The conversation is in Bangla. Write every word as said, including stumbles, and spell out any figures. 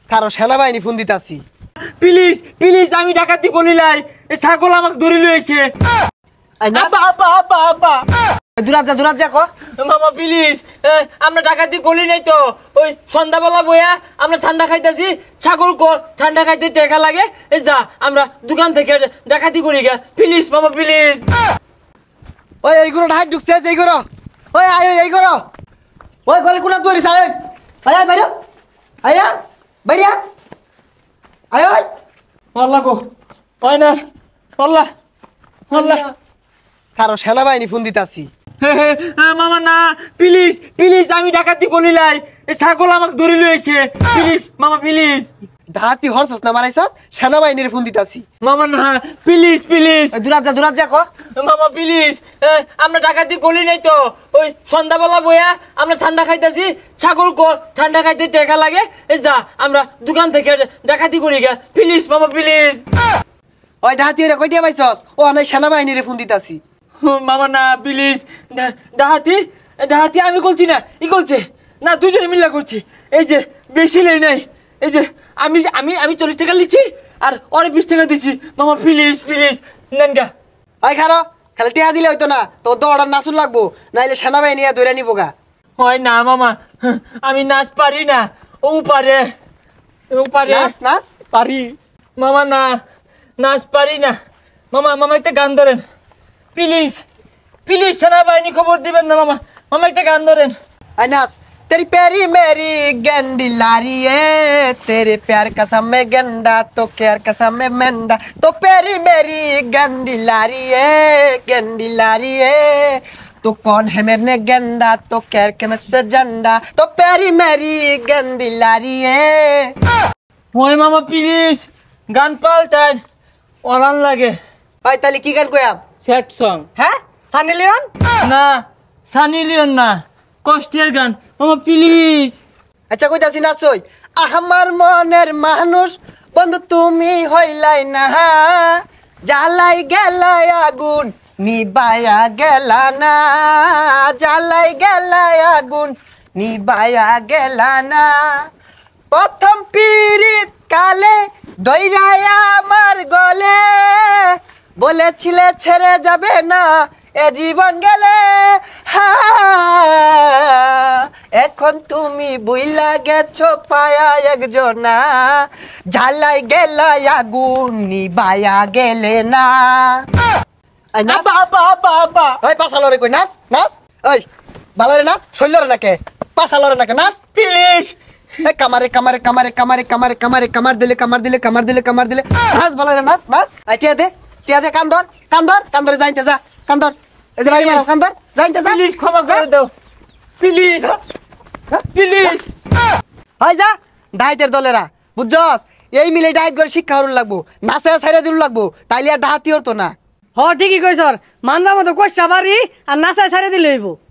কারো সেনাবাহিনী ফোন দিতাছি। প্লিজ প্লিজ আমি ডাকাতি করি নাই, এই ছাগল আমাকে ধরে লইছে। আপা আপা আপা আপা দূরাত যা দূরাত যা ক মামা প্লিজ, আমরা ডাকাতি করি নাই তো। ওই সন্ধ্যাবেলা বইয়া আমরা ঠান্ডা খাইতেছি, ছাগল কো ঠান্ডা খাইতে টেকা লাগে, এই যা আমরা দোকান থেকে ডাকাতি করি গা। প্লিজ মামা প্লিজ। ওই এই করো ঢাক ঢুকছে এই করো। ওই আয় এই করো। ওই ঘরে কোনা তুই আয় আয় বাইরে আয় বাইরে আয় ওই আল্লাহ গো হয় না। আল্লাহ আল্লাহ কারো সেনাবাহিনী ফোন দিতাছি। মামা না প্লিজ প্লিজ আমি ডাকাতি করি নাই, এই ছাগল আমাকে ধরে লইছে। প্লিজ মামা প্লিজ। ডাহাতি হরছস না মারাইছস, সেনাবাহিনীর ফোন দিতাছি। মামা না প্লিজ প্লিজ। দূরাত যা দূরাত যা ক মামা প্লিজ, আমরা ডাকাতি করি নাই তো। ওই সন্ধ্যাবেলা বইয়া আমরা ঠান্ডা খাইতেছি, ছাগল কো ঠান্ডা খাইতে টেকা লাগে, এই যা আমরা দোকান থেকে ডাকাতি করি গা। প্লিজ মামা প্লিজ। ওই ডাহাতি রে কইটিয়া পাইছস? ও আমি সেনাবাহিনীর ফোন দিতাছি। মামা না প্লিজ। ডাহাতি ডাহাতি আমি বলছি না, ই করছে না, দুজনে মিল্লা করছি। এই যে বেশি লই নাই, এই যে আমি আমি আমি চল্লিশ টাকা লিখছি আর ওরে বিশ টাকা দিছি। মামা প্লিজ প্লিজ নেন গা। ওই খারো, খালি টিয়া দিলে হইতো না, তোর তো অর্ডার নাচুন লাগবো, নাইলে সেনাবাহিনী ধরে নিবো গা। হয় না মামা, আমি নাচ পারি না, ও পারে ও পারে। নাচ নাচ পারি মামা, না নাচ পারি না। মামা মামা একটা গান ধরেন প্লিজ প্লিজ, সেনাবাহিনী খবর দিবেন না মামা। মামা একটা গান ধরেন। आई नाच तेरी प्यारी मेरी गंडी लारी है, तेरे प्यार कसम में गंडा तो प्यार कसम में मेंढा, तो प्यारी मेरी गंडी लारी है गंडी लारी है, तो कौन है मेरे गंडा तो कैर के में से झंडा, तो प्यारी मेरी गंदी लारी है। ওই মামা প্লিজ গান পাল্টান, ওরান লাগে। भाई ताली की गान कोया স্যাড সং। हैं सनी लियोन না সানি লিওন না, কষ্টের গান মামা প্লিজ। अच्छा कोई दासी नाच सोई আমার মনের মানুষ বন্ধু তুমি হইলাই না, জ্বালাই গেলাই আগুন নিবায়া গেলা না, জ্বালাই গেলাই আগুন নিবায়া গেলা না, প্রথম পিরিত কালে দইরায়া আমার গলে, বলেছিলে ছেড়ে যাবে না এ জীবন গেলে, এখন তুমি বুইলা গেছো পায়া একজনা, জ্বালাই গেলা আগুন নিবায়া গেলে না। আপা আপা আপা আপা ওই পাছালরে কই নাচ নাচ, ওই ভালরে নাচ, শৈলরে নাকে পাছালরে নাকে নাচ প্লিজ। এ কামারে কামারে কামারে কামারে কামারে কামারে কামার দিলে কামার দিলে কামার দিলে কামার দিলে নাচ ভালরে নাচ নাচ। আই টিয়া দে টিয়া দে, কান্দর কান্দর কান্দরে যাইতে যা কান্দর, এই যে বাড়ি মারো কান্দর যাইতে যা। প্লিজ ক্ষমা করে দাও প্লিজ প্লিজ। হয় যা ডাইতের দলেরা বুঝছস, এই মিলে ডাইট করে শিক্ষা হরুন লাগবো, নাচে ছাইরা দিল লাগবো, তাইলে আর ডাহাতি হতো না। হ ঠিকই কইছর, মানজা মতো কইসা বাড়ি আর নাচায় ছাড়ে দিলে হইব।